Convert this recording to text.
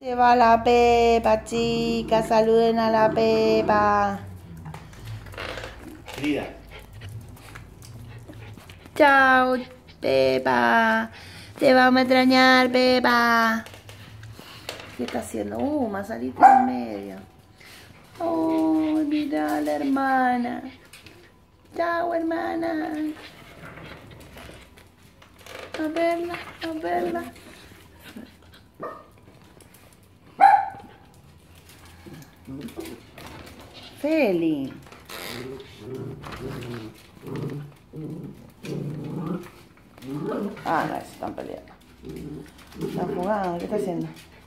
Se va la Pepa, chicas, saluden a la Pepa. Frida. Chao, Pepa. Te vamos a extrañar, Pepa. ¿Qué está haciendo? Manzanita en medio. Oh, mira la hermana. Chao, hermana. A verla, a verla. Feli. No, se están peleando. Están jugando, ¿qué está haciendo?